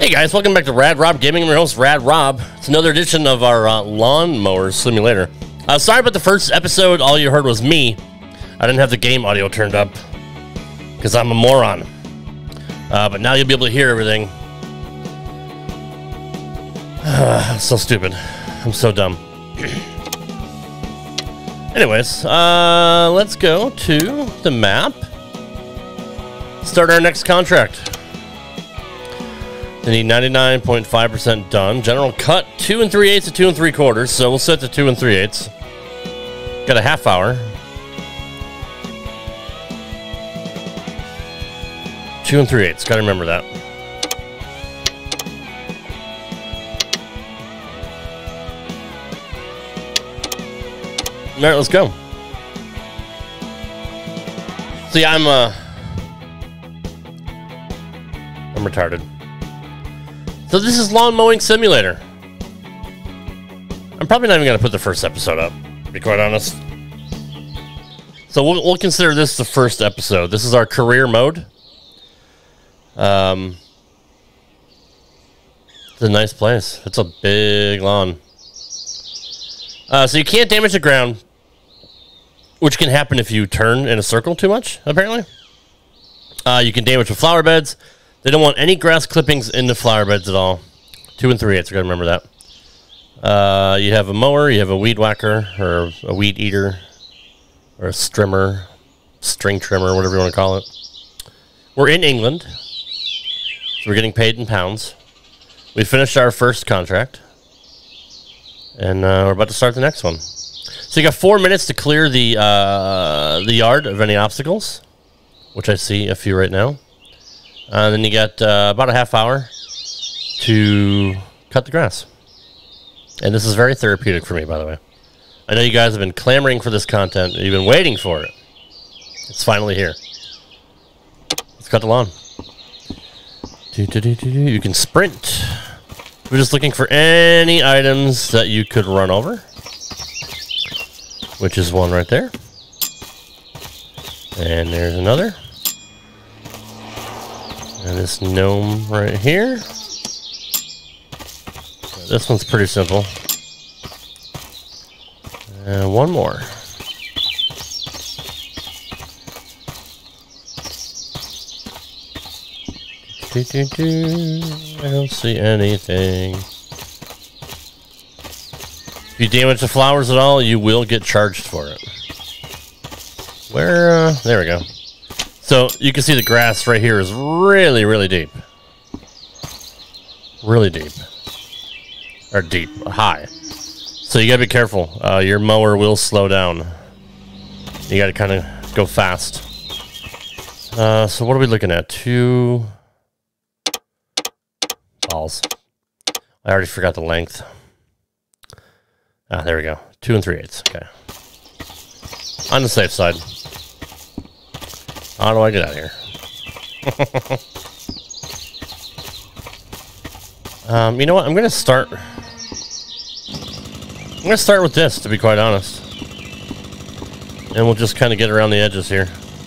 Hey guys, welcome back to Rad Rob Gaming. I'm your host, Rad Rob. It's another edition of our lawnmower simulator. Sorry about the first episode. All you heard was me. I didn't have the game audio turned up because I'm a moron. But now you'll be able to hear everything. So stupid. I'm so dumb. Anyways, let's go to the map. Start our next contract. They need 99.5% done. General cut 2 3/8 to 2 3/4. So we'll set to 2 3/8. Got a half hour. 2 3/8. Got to remember that. All right, let's go. See, I'm retarded. So this is Lawn Mowing Simulator. I'm probably not even going to put the first episode up, to be quite honest. So we'll consider this the first episode. This is our career mode. It's a nice place. It's a big lawn. So you can't damage the ground, which can happen if you turn in a circle too much, apparently. You can damage the flower beds. They don't want any grass clippings in the flower beds at all. 2 3/8, I gotta remember that. You have a mower, you have a weed whacker, or a weed eater, or a strimmer, string trimmer, whatever you want to call it. We're in England, so we're getting paid in pounds. We finished our first contract, and we're about to start the next one. So you got 4 minutes to clear the yard of any obstacles, which I see a few right now. Then you got about a half hour to cut the grass. And this is very therapeutic for me, by the way. I know you guys have been clamoring for this content. You've been waiting for it. It's finally here. Let's cut the lawn. You can sprint. We're just looking for any items that you could run over, which is one right there. And there's another. And this gnome right here. This one's pretty simple. And one more. I don't see anything. If you damage the flowers at all, you will get charged for it. Where, there we go. So you can see the grass right here is really, really deep. Really deep. Or deep, high. So you gotta be careful. Your mower will slow down. You gotta kind of go fast. So what are we looking at? 2 balls. I already forgot the length. There we go. 2 3/8. Okay. On the safe side. How do I get out of here? You know what? I'm gonna start with this, to be quite honest. And we'll just kind of get around the edges here.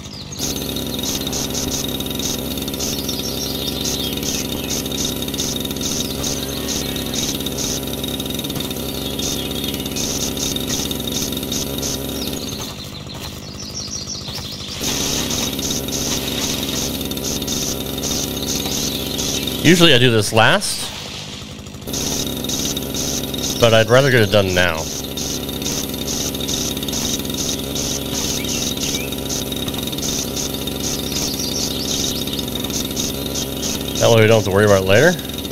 Usually I do this last, but I'd rather get it done now. That way we don't have to worry about it later.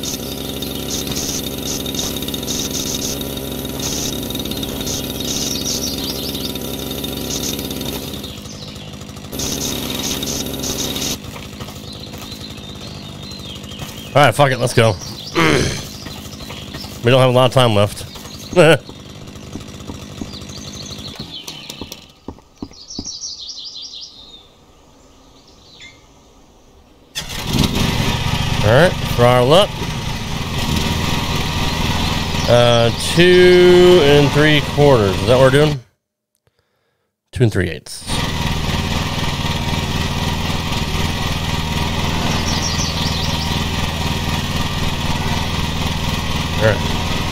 Alright, fuck it, let's go. We don't have a lot of time left. Alright, throttle up. 2 3/4. Is that what we're doing? 2 3/8. All right.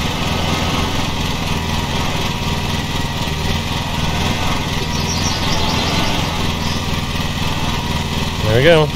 There we go.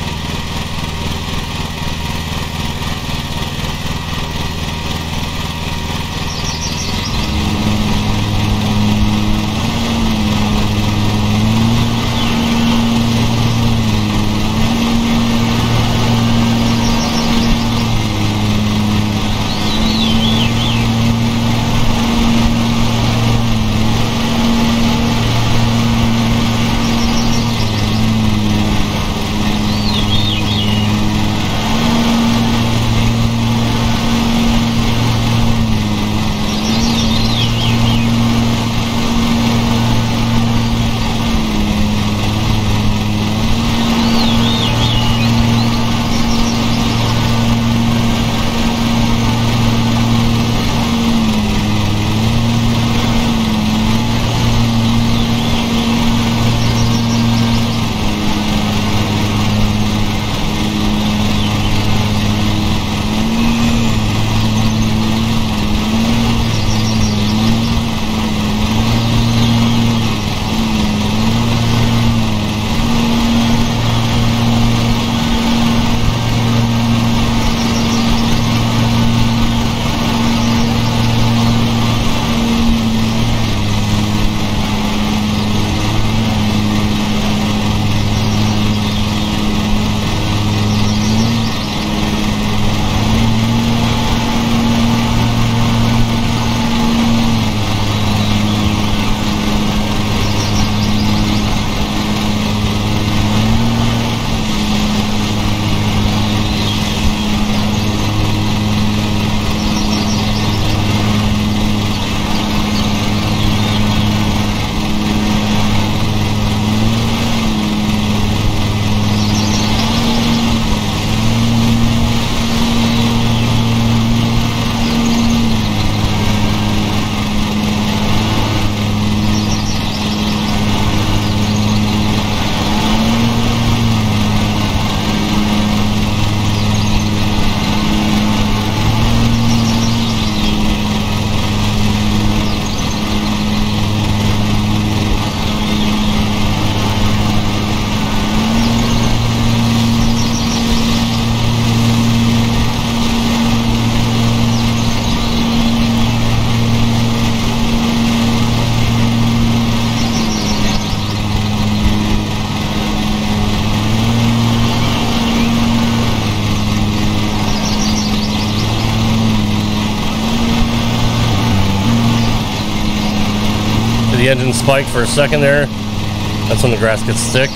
The engine spike for a second there. That's when the grass gets thick.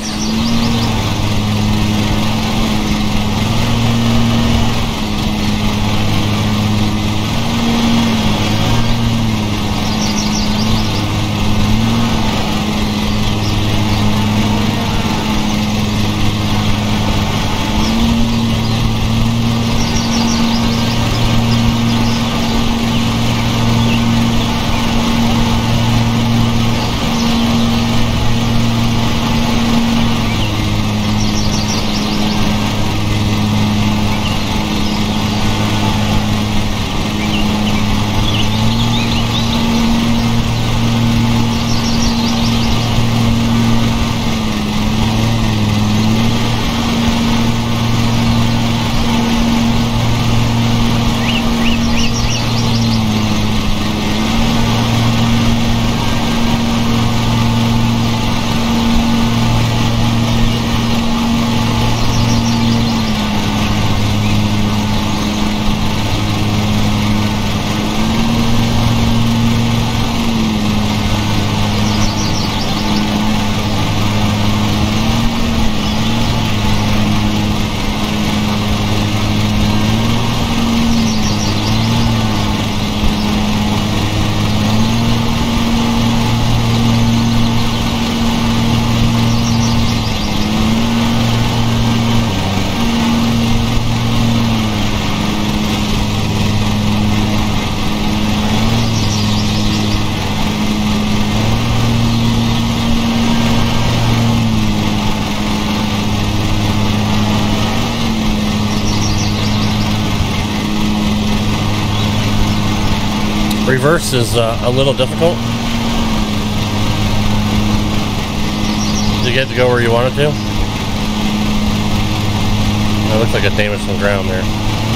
Reverse is a little difficult to get to go where you want it to. That looks like it damaged some ground there.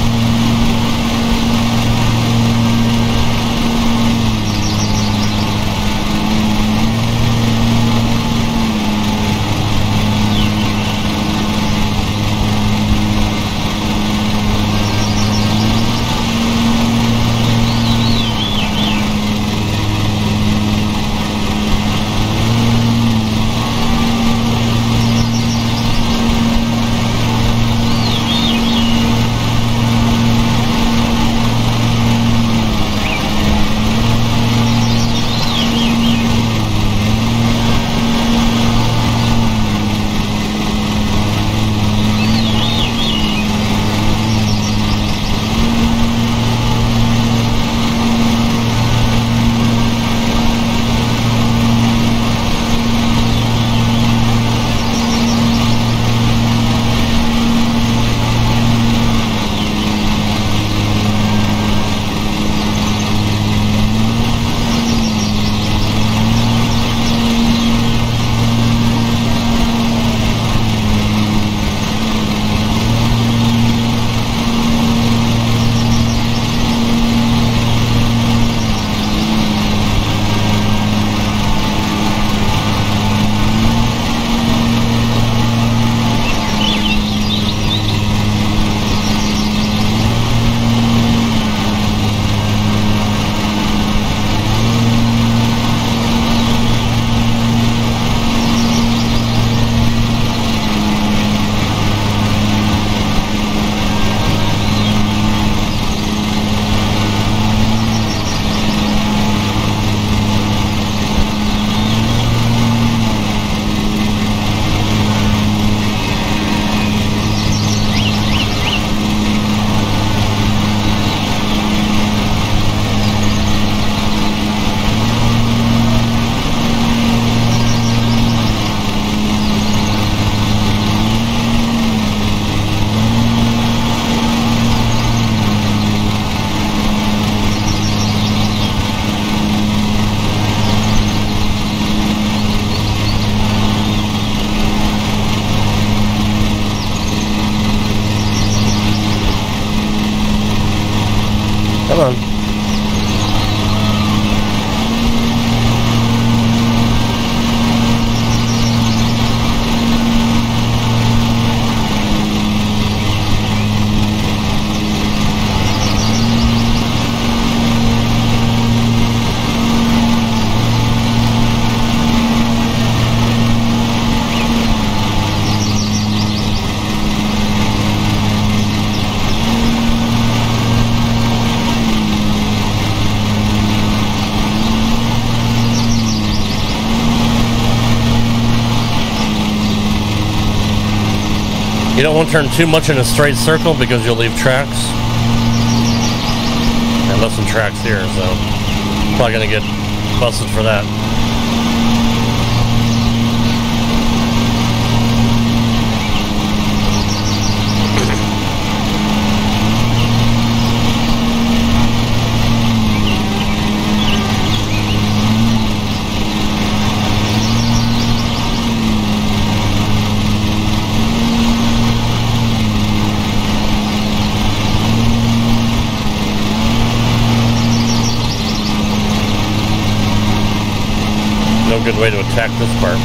Come on. You don't want to turn too much in a straight circle because you'll leave tracks. And left some tracks here, so probably gonna get busted for that. No good way to attack this part.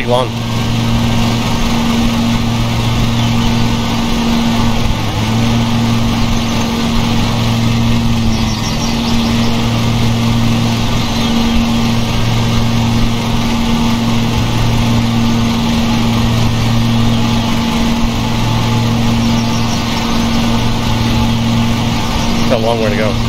lawn. Got a long way to go.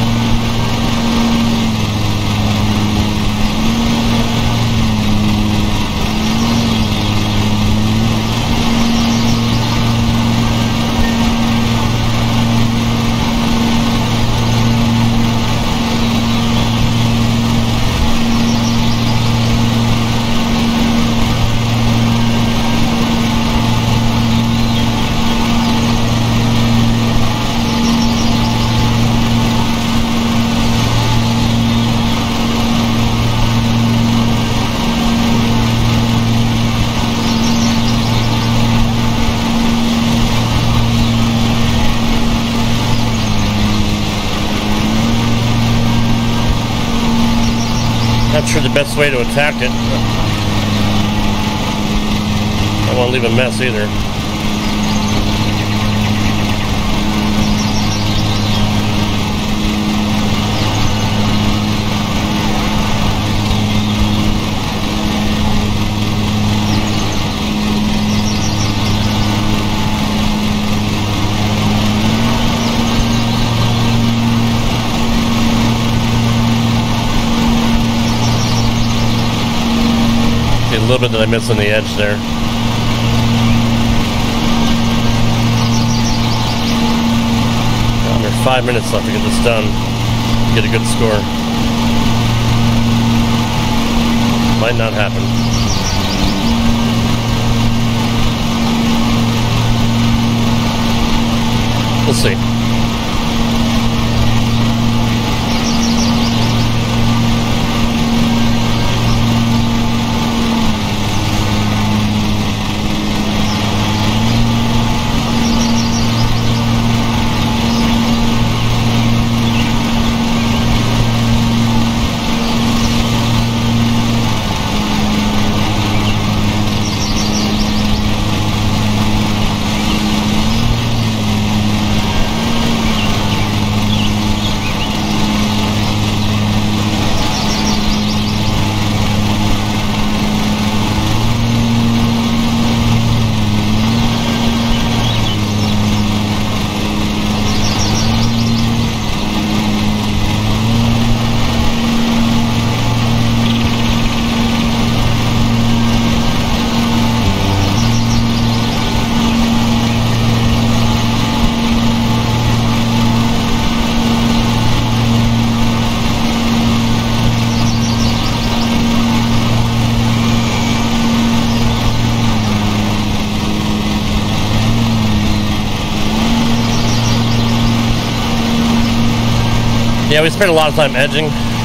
Not sure the best way to attack it. I don't want to leave a mess either. A little bit that I missed on the edge there. Under 5 minutes left to get this done. Get a good score. Might not happen. We'll see. Yeah, we spent a lot of time edging.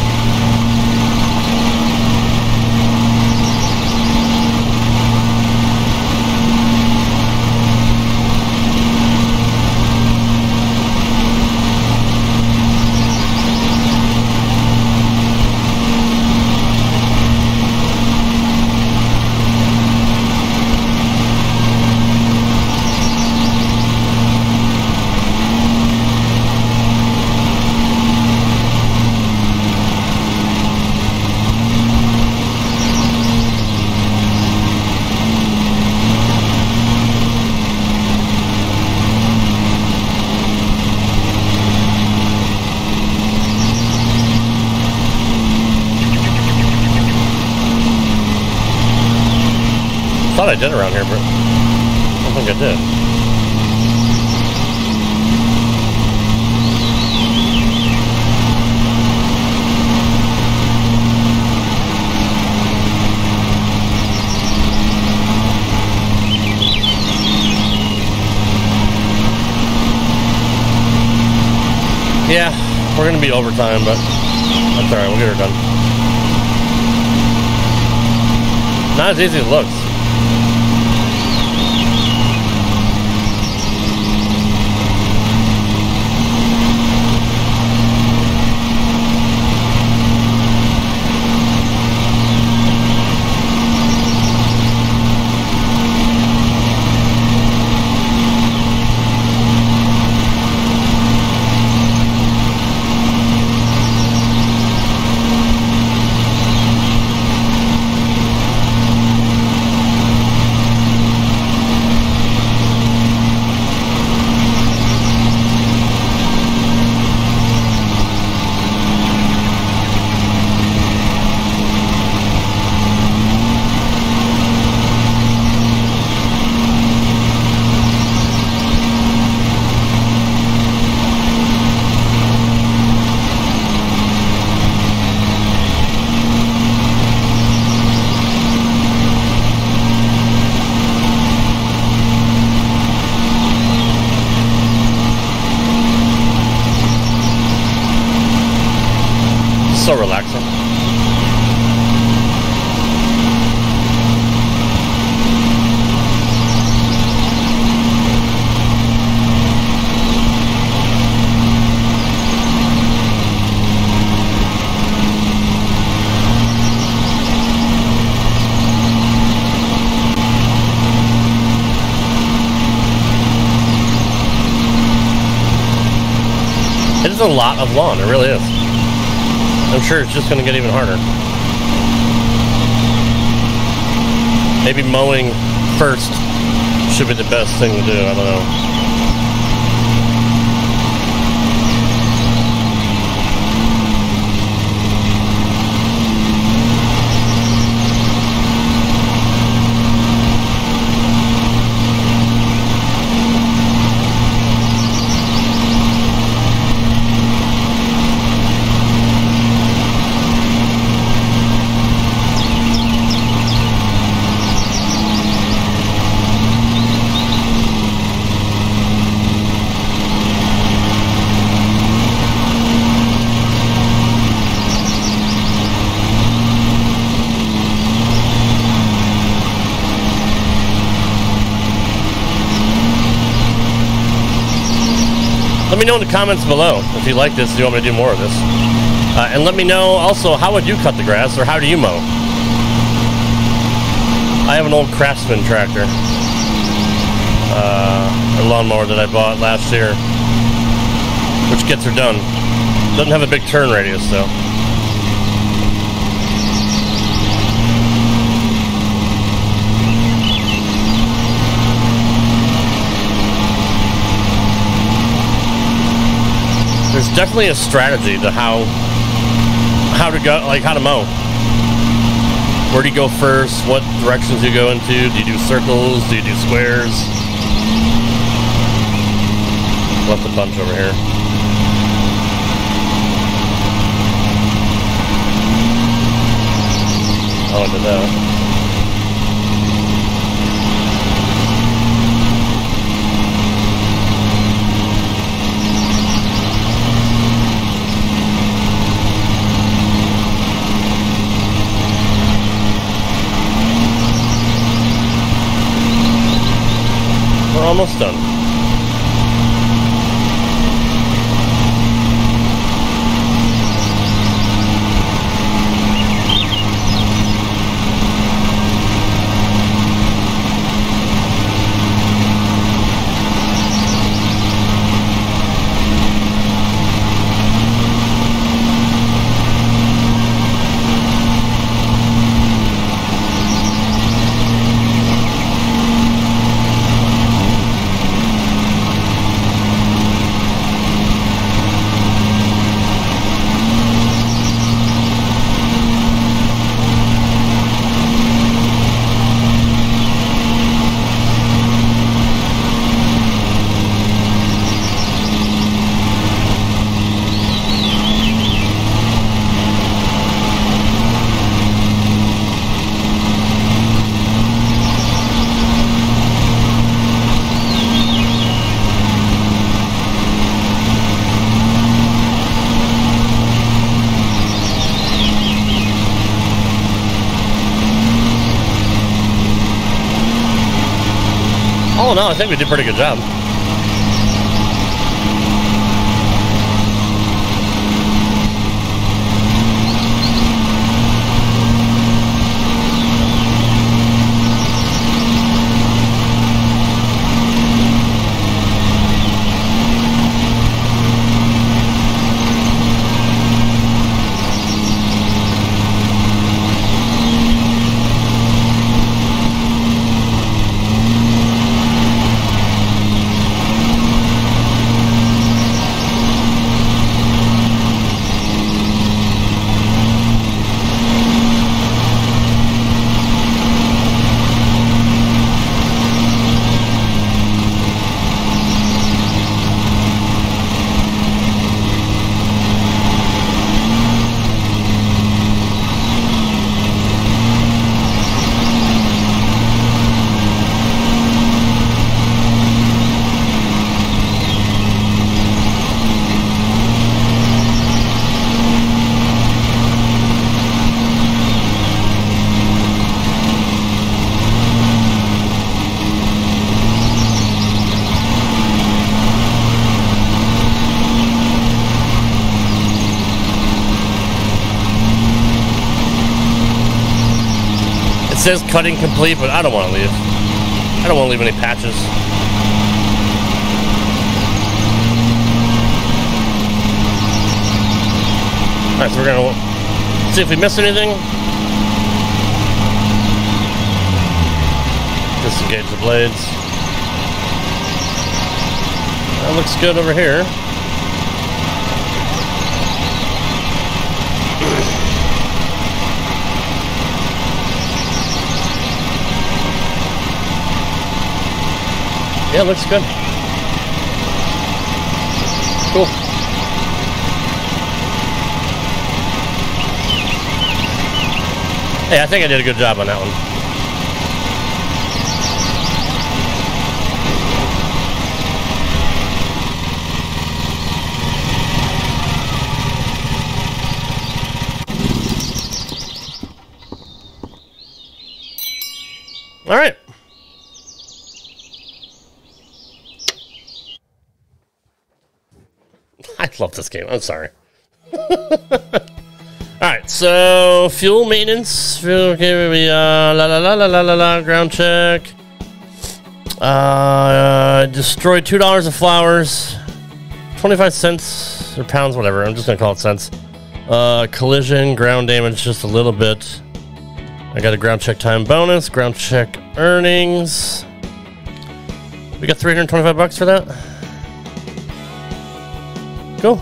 Thought I did around here, but I don't think I did. Yeah, we're gonna be overtime, but that's alright, we'll get her done. Not as easy as it looks. relaxing. It is a lot of lawn, it really is. I'm sure it's just going to get even harder. Maybe mowing first should be the best thing to do, I don't know. Let me know in the comments below if you like this, if you want me to do more of this. And let me know also, how would you cut the grass, or how do you mow? I have an old Craftsman tractor, a lawnmower that I bought last year, which gets her done. Doesn't have a big turn radius though. There's definitely a strategy to how to go, like how to mow. Where do you go first? What directions do you go into? Do you do circles? Do you do squares? Left a bunch over here. Oh, I did that. We're almost done. Oh no, I think we did a pretty good job. says cutting complete, but I don't want to leave. I don't want to leave any patches. Alright, so we're going to see if we missed anything. Disengage the blades. That looks good over here. Yeah, looks good. Cool. Hey, I think I did a good job on that one. All right. I love this game. I'm sorry. Alright, so fuel maintenance. Okay, we ground check. Destroy $2 of flowers. 25 cents or pounds, whatever. I'm just gonna call it cents. Collision, ground damage just a little bit. I got a ground check time bonus, ground check earnings. We got 325 bucks for that. Cool.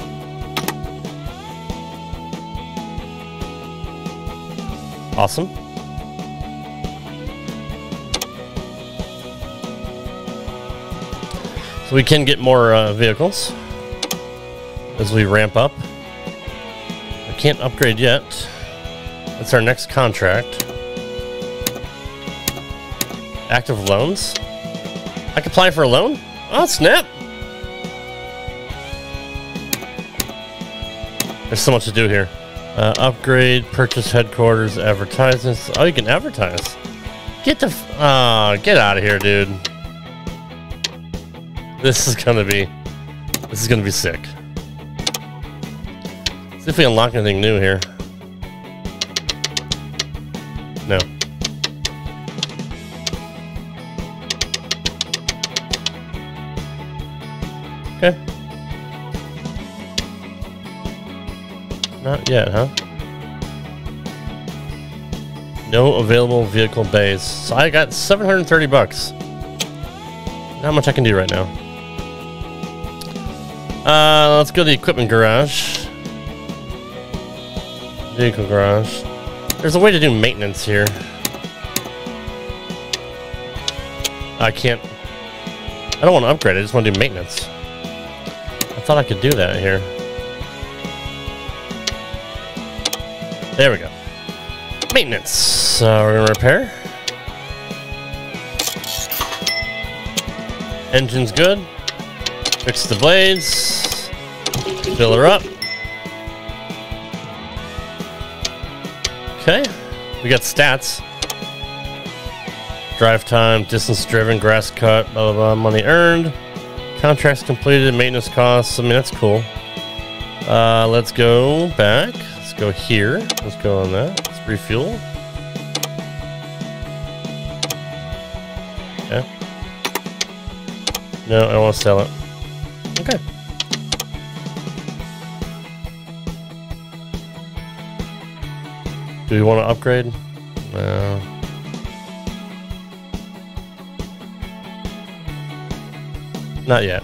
Awesome. So we can get more vehicles as we ramp up. I can't upgrade yet. That's our next contract. Active loans. I can apply for a loan? Oh, snap. There's so much to do here. Upgrade, purchase headquarters, advertisements. Oh, you can advertise. Get get out of here, dude. This is gonna be sick. See if we unlock anything new here. No. Okay. Not yet, huh? No available vehicle bays. So I got 730 bucks. Not how much I can do right now. Let's go to the equipment garage. Vehicle garage. There's a way to do maintenance here. I can't. I don't want to upgrade. I just want to do maintenance. I thought I could do that here. There we go. Maintenance. We're gonna repair. Engine's good. Fix the blades. Fill her up. Okay. We got stats. Drive time, distance driven, grass cut, blah, blah, blah, money earned. Contracts completed, maintenance costs. I mean, that's cool. Let's go back. Let's go here. Let's go on that. Let's refuel. Okay. No, I want to sell it. Okay. Do we want to upgrade? No. Not yet.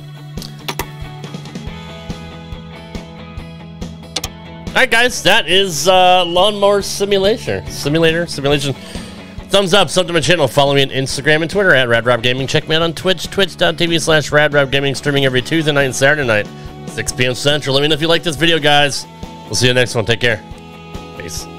Alright guys, that is Lawnmower Simulator. Simulation. Thumbs up, sub to my channel. Follow me on Instagram and Twitter at RadRobGaming. Check me out on Twitch, twitch.tv/RadRobGaming, streaming every Tuesday night and Saturday night, 6 p.m. Central. Let me know if you like this video, guys. We'll see you next one. Take care. Peace.